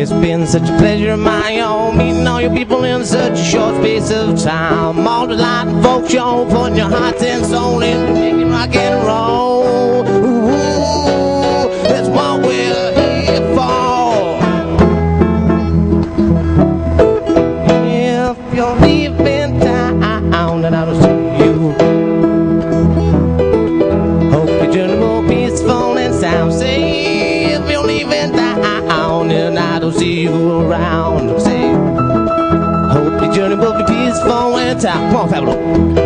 It's been such a pleasure of my own, meeting all your people in such a short space of time. All the lighting folks, y'all putting your hearts and soul into making rock and roll. Ooh, that's what we're here for. If you're leaving town, then I don't see you. Hope your journey will be peaceful and sound. Say, if you're leaving town, then I don't see you around. Say, hope your journey will be peaceful and sound. Come on, Pablo.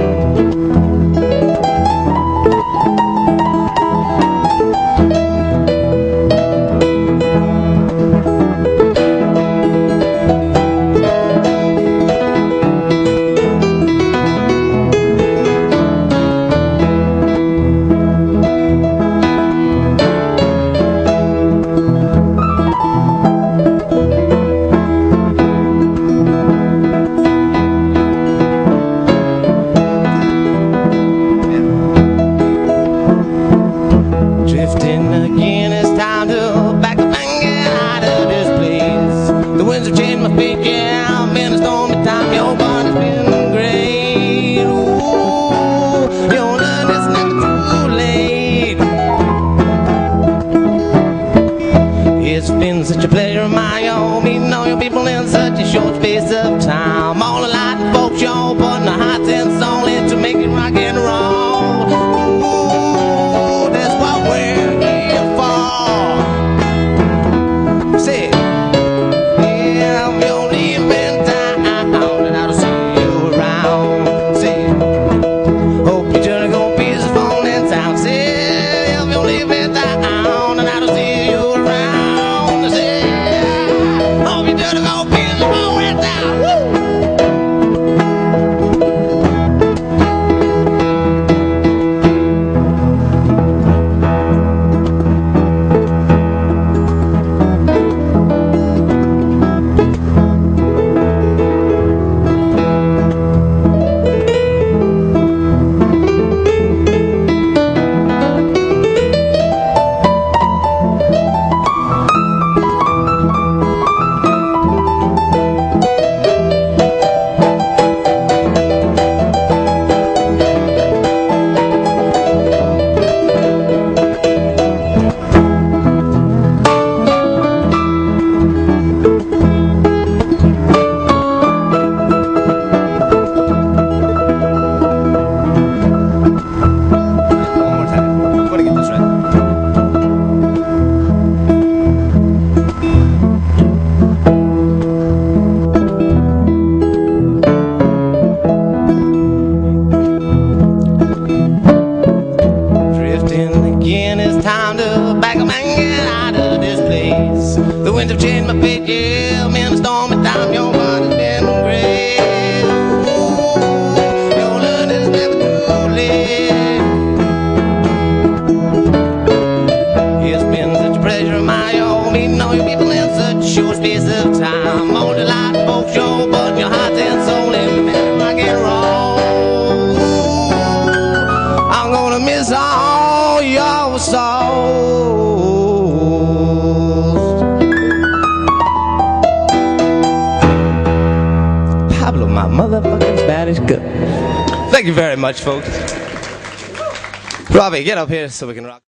Drifting again, it's time to back up and get out of this place. The winds have changed my fate, yeah, I'm in a stormy time. Your body's been great. Ooh, your love is never too late. It's been such a pleasure of my own, meeting all your people in such a short space of time. All the lighting folks, y'all putting their hearts and soul into making rock and roll. The winds have changed my fate, yeah, I'm in a stormy time. Your body's been great. Ooh, your love is never too late. It's been such a pleasure of my own, meeting all your people in such a short space of time. All the light folks, you're putting your heart and soul into making rock and roll. Ooh, I'm gonna miss all your souls. Pablo, my motherfucking Spanish good. Thank you very much, folks. Robbie, get up here so we can rock.